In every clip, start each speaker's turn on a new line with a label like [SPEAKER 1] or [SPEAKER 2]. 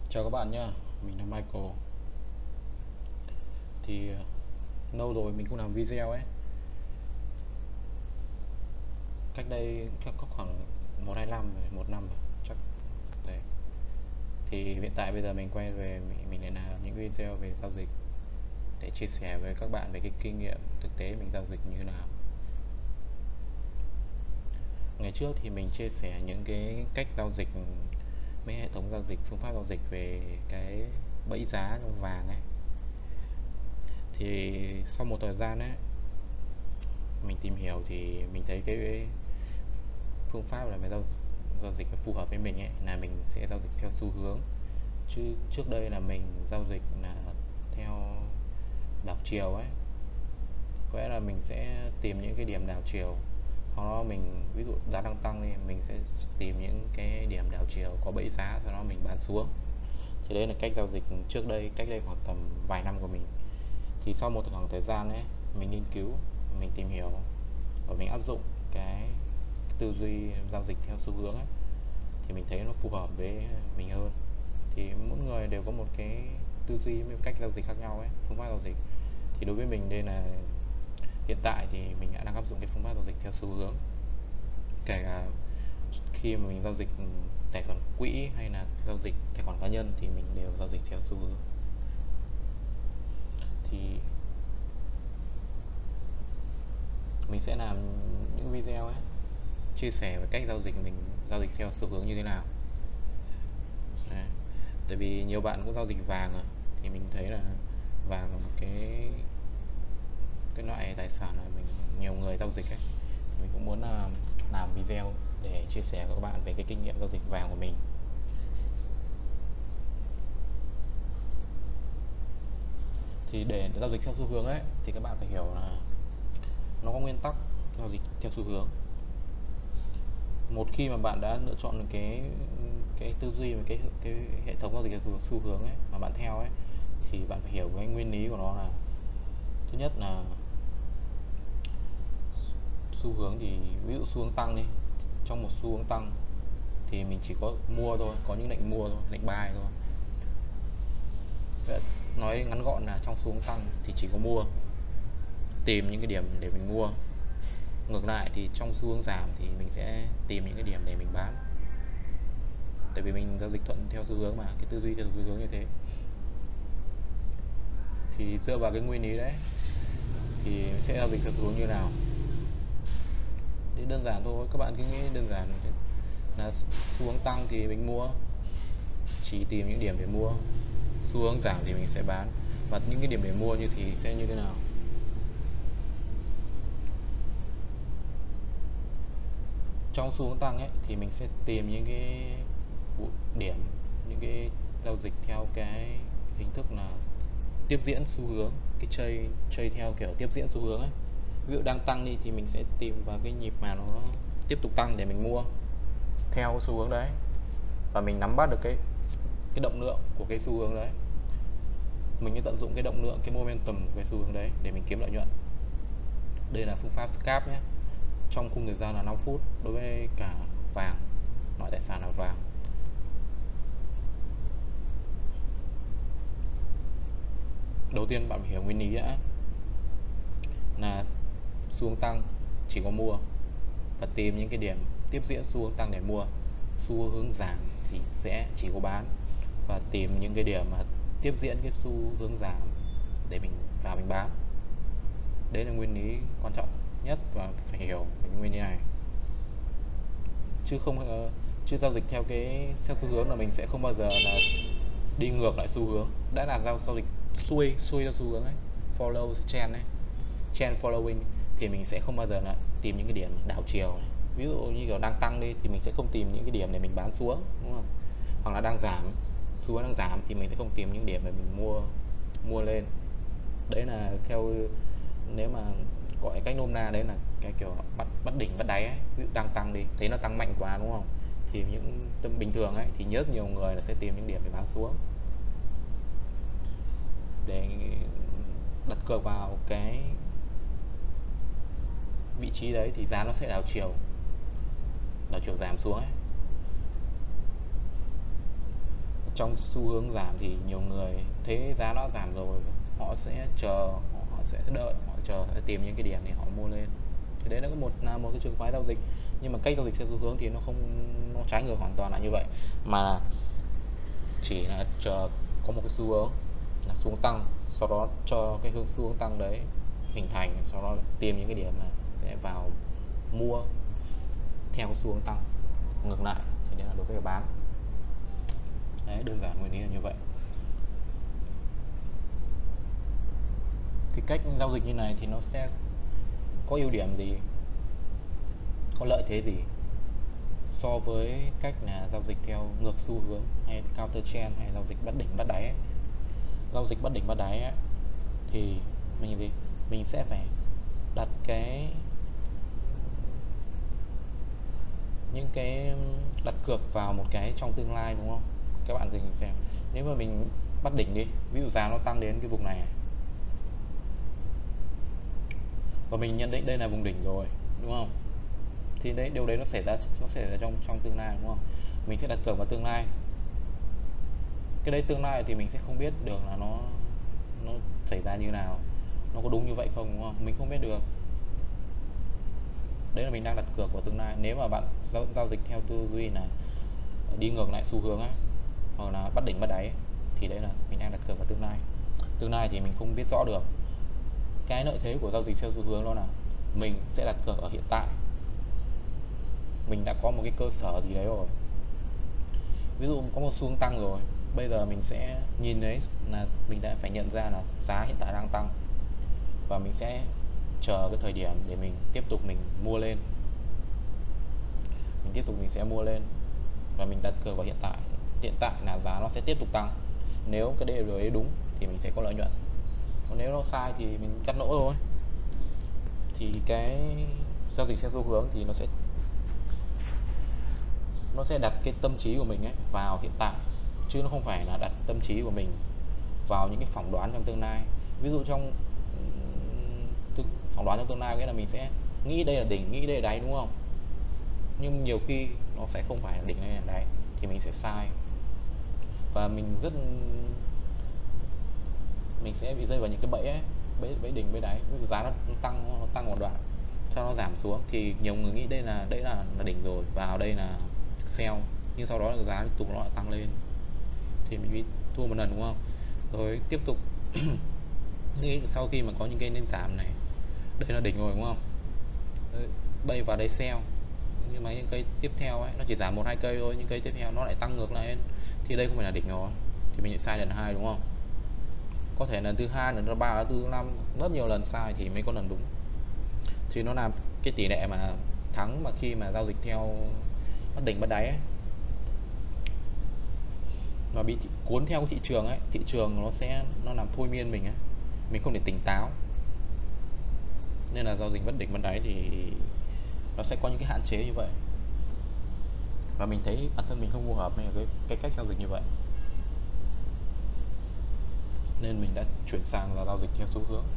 [SPEAKER 1] Chào các bạn nhé, mình là Michael. Thì lâu rồi mình không làm video ấy. Cách đây chắc có khoảng 1-2 năm rồi, 1 năm rồi chắc. Đấy. Thì hiện tại bây giờ mình quay về mình lại làm những video về giao dịch để chia sẻ với các bạn về cái kinh nghiệm thực tế mình giao dịch như thế nào. Ngày trước thì mình chia sẻ những cái cách giao dịch, mấy hệ thống giao dịch, phương pháp giao dịch về cái bẫy giá trong vàng ấy. Thì sau một thời gian ấy mình tìm hiểu thì mình thấy cái phương pháp là giao dịch phù hợp với mình ấy là mình sẽ giao dịch theo xu hướng, chứ trước đây là mình giao dịch là theo đảo chiều ấy. Có lẽ là mình sẽ tìm những cái điểm đảo chiều, sau đó mình ví dụ giá đang tăng thì mình sẽ tìm những cái điểm đảo chiều có bẫy giá, sau đó mình bán xuống. Thì đấy là cách giao dịch trước đây, cách đây khoảng tầm vài năm của mình. Thì sau một khoảng thời gian ấy mình nghiên cứu, mình tìm hiểu và mình áp dụng cái tư duy giao dịch theo xu hướng ấy, thì mình thấy nó phù hợp với mình hơn. Thì mỗi người đều có một cái tư duy, một cách giao dịch khác nhau ấy, phương pháp giao dịch. Thì đối với mình đây là hiện tại thì mình đã đang áp dụng cái phương pháp giao dịch theo xu hướng. Kể cả khi mà mình giao dịch tài khoản quỹ hay là giao dịch tài khoản cá nhân thì mình đều giao dịch theo xu hướng. Thì mình sẽ làm những video ấy chia sẻ về cách giao dịch mình giao dịch theo xu hướng như thế nào. Đấy. Tại vì nhiều bạn cũng giao dịch vàng à, thì mình thấy là vàng là một cái loại tài sản là mình nhiều người giao dịch ấy, thì mình cũng muốn làm video để chia sẻ với các bạn về cái kinh nghiệm giao dịch vàng của mình. Thì để giao dịch theo xu hướng ấy thì các bạn phải hiểu là nó có nguyên tắc giao dịch theo xu hướng. Một khi mà bạn đã lựa chọn được cái tư duy và cái hệ thống giao dịch theo xu hướng ấy mà bạn theo ấy, thì bạn phải hiểu cái nguyên lý của nó là, thứ nhất là xu hướng. Thì ví dụ xu hướng tăng đi, trong một xu hướng tăng thì mình chỉ có mua thôi, có những lệnh mua thôi, lệnh buy thôi. Vậy nói ngắn gọn là trong xu hướng tăng thì chỉ có mua, tìm những cái điểm để mình mua. Ngược lại thì trong xu hướng giảm thì mình sẽ tìm những cái điểm để mình bán. Tại vì mình giao dịch thuận theo xu hướng mà, cái tư duy theo xu hướng như thế. Thì dựa vào cái nguyên lý đấy thì mình sẽ giao dịch theo xu hướng như nào. Thì đơn giản thôi, các bạn cứ nghĩ đơn giản là xu hướng tăng thì mình mua, chỉ tìm những điểm để mua. Xu hướng giảm thì mình sẽ bán. Và những cái điểm để mua thì sẽ như thế nào? Trong xu hướng tăng ấy thì mình sẽ tìm những cái điểm, những cái giao dịch theo cái hình thức là tiếp diễn xu hướng, cái chơi theo kiểu tiếp diễn xu hướng ấy. Ví dụ đang tăng đi thì mình sẽ tìm vào cái nhịp mà nó tiếp tục tăng để mình mua theo xu hướng đấy, và mình nắm bắt được cái động lượng của cái xu hướng đấy. Mình sẽ tận dụng cái động lượng, cái momentum của cái xu hướng đấy để mình kiếm lợi nhuận. Đây là phương pháp scalp nhé, trong khung thời gian là 5 phút đối với cả vàng, loại tài sản là vàng. Đầu tiên bạn phải hiểu nguyên lý đã, là xu hướng tăng chỉ có mua và tìm những cái điểm tiếp diễn xu hướng tăng để mua. Xu hướng giảm thì sẽ chỉ có bán và tìm những cái điểm mà tiếp diễn cái xu hướng giảm để mình vào mình bán. Đấy là nguyên lý quan trọng nhất và phải hiểu cái nguyên lý này. Chứ giao dịch theo xu hướng là mình sẽ không bao giờ là đi ngược lại xu hướng. Đã là giao dịch xuôi theo xu hướng ấy, follow trend ấy, trend following, thì mình sẽ không bao giờ là tìm những cái điểm đảo chiều. Ví dụ như kiểu đang tăng đi thì mình sẽ không tìm những cái điểm để mình bán xuống, đúng không? Hoặc là đang giảm, xu hướng đang giảm thì mình sẽ không tìm những điểm để mình mua lên. Đấy là theo, nếu mà gọi cách nôm na đấy là cái kiểu bắt đỉnh bắt đáy ấy. Ví dụ đang tăng đi, thấy nó tăng mạnh quá, đúng không? Thì những tâm bình thường ấy thì rất nhiều người là sẽ tìm những điểm để bán xuống, để đặt cược vào cái vị trí đấy thì giá nó sẽ đảo chiều giảm xuống ấy. trong xu hướng giảm thì nhiều người thấy giá nó giảm rồi, họ sẽ chờ, họ sẽ đợi, họ chờ, họ sẽ tìm những cái điểm để họ mua lên. Thì đấy là một cái trường phái giao dịch. Nhưng mà cách giao dịch theo xu hướng thì nó không, nó trái ngược hoàn toàn là như vậy, mà chỉ là chờ có một cái xu hướng là xu hướng tăng, sau đó cho cái hướng xu hướng tăng đấy hình thành, sau đó tìm những cái điểm mà sẽ vào mua theo cái xu hướng tăng. Ngược lại thì đấy là đối với bán. Đấy, đơn giản nguyên lý là như vậy. Thì cách giao dịch như này thì nó sẽ có ưu điểm gì, có lợi thế gì so với cách là giao dịch theo ngược xu hướng hay counter trend hay giao dịch bắt đỉnh bắt đáy ấy. Giao dịch bắt đỉnh bắt đáy ấy, thì mình sẽ phải đặt những cái đặt cược vào một cái trong tương lai, đúng không? Các bạn nhìn xem, nếu mà mình bắt đỉnh đi, ví dụ giá nó tăng đến cái vùng này và mình nhận định đây là vùng đỉnh rồi, đúng không? Thì đấy, điều đấy nó xảy ra trong tương lai, đúng không? Mình sẽ đặt cược vào tương lai. Cái đấy tương lai thì mình sẽ không biết được là nó xảy ra như nào, nó có đúng như vậy không, đúng không? Mình không biết được. Đấy là mình đang đặt cược vào tương lai. Nếu mà bạn giao dịch theo tư duy là đi ngược lại xu hướng ấy, hoặc là bắt đỉnh bắt đáy ấy, thì đấy là mình đang đặt cược vào tương lai. Tương lai thì mình không biết rõ được. Cái lợi thế của giao dịch theo xu hướng đó là mình sẽ đặt cược ở hiện tại, mình đã có một cái cơ sở gì đấy rồi. Ví dụ có một xu hướng tăng rồi, bây giờ mình sẽ nhìn đấy là mình đã phải nhận ra là giá hiện tại đang tăng, và mình sẽ chờ cái thời điểm để mình tiếp tục mình mua lên, mình sẽ mua lên và mình đặt cược vào hiện tại. Hiện tại là giá nó sẽ tiếp tục tăng. Nếu cái điều đấy đúng thì mình sẽ có lợi nhuận, còn nếu nó sai thì mình cắt lỗ thôi. Thì cái giao dịch theo xu hướng thì nó sẽ đặt cái tâm trí của mình ấy vào hiện tại, chứ nó không phải là đặt tâm trí của mình vào những cái phỏng đoán trong tương lai. Ví dụ trong phỏng đoán trong tương lai nghĩa là mình sẽ nghĩ đây là đỉnh, nghĩ đây là đáy, đúng không? Nhưng nhiều khi nó sẽ không phải là đỉnh hay là đáy, thì mình sẽ sai, và mình sẽ bị rơi vào những cái bẫy ấy, bẫy đỉnh bẫy đáy. Ví dụ giá nó tăng một đoạn, sau nó giảm xuống thì nhiều người nghĩ đây là đỉnh rồi, vào đây là sell, nhưng sau đó là giá tiếp tục nó lại tăng lên, thì mình bị thua một lần, đúng không? Rồi tiếp tục nghĩ sau khi mà có những cái nền giảm này, đây là đỉnh rồi, đúng không? Đây vào đây sell, nhưng mà những cây tiếp theo ấy nó chỉ giảm 1-2 cây thôi, những cây tiếp theo nó lại tăng ngược lại, thì đây không phải là đỉnh rồi, thì mình lại sai lần 2, đúng không? Có thể lần thứ 2, lần thứ 3, lần thứ 5, rất nhiều lần sai thì mới có lần đúng. Thì nó làm cái tỷ lệ mà thắng mà khi mà giao dịch theo bắt đỉnh bắt đáy ấy, mà bị cuốn theo cái thị trường ấy, thị trường nó làm thôi miên mình ấy, mình không thể tỉnh táo, nên là giao dịch bắt đỉnh bắt đáy thì nó sẽ có những cái hạn chế như vậy, và mình thấy bản thân mình không phù hợp với cái cách giao dịch như vậy, nên mình đã chuyển sang là giao dịch theo xu hướng.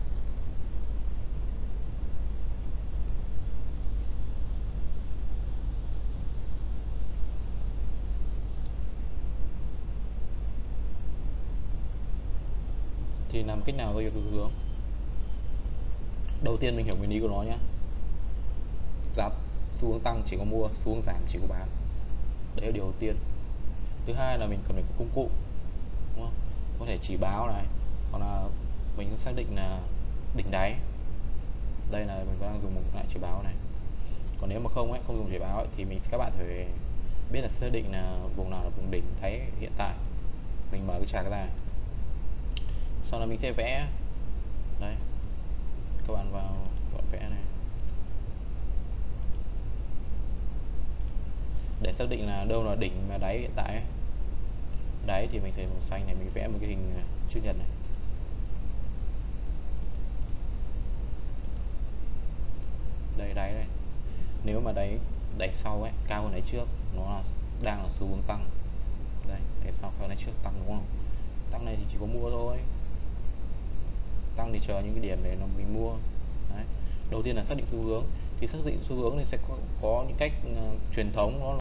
[SPEAKER 1] Thì làm cách nào giao dịch xu hướng? Đầu tiên mình hiểu nguyên lý của nó nhé. Giá xu hướng tăng chỉ có mua, xu hướng giảm chỉ có bán. Đấy là điều đầu tiên. Thứ hai là mình cần phải có công cụ, đúng không? Có thể chỉ báo này, hoặc là mình xác định là đỉnh đáy. Đây là mình đang dùng một loại chỉ báo này. Còn nếu mà không dùng chỉ báo ấy, thì các bạn phải biết là xác định là vùng nào là vùng đỉnh đáy hiện tại. Mình mở cái chart ra này. Sau đó mình sẽ vẽ. Đấy, các bạn vào vẽ này để xác định là đâu là đỉnh và đáy hiện tại ấy. Đáy thì mình thấy màu xanh này, mình vẽ một cái hình chữ nhật này. Đây đáy đây. Nếu mà đáy sau ấy cao hơn đáy trước, nó đang là xu hướng tăng. Đây, đáy sau cao hơn đáy trước tăng, đúng không? Tăng này thì chỉ có mua thôi. Tăng thì chờ những cái điểm để mình mua. Đấy. Đầu tiên là xác định xu hướng. Thì xác định xu hướng thì sẽ có những cách truyền thống, nó